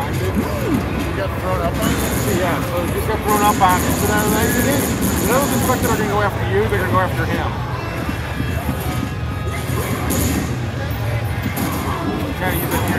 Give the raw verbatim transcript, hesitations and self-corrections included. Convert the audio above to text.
didn't you? Got thrown up on you? Yeah, so he just got thrown up on him. So now the other infected are going to go after you, they're going to go after him. Kind of use that here.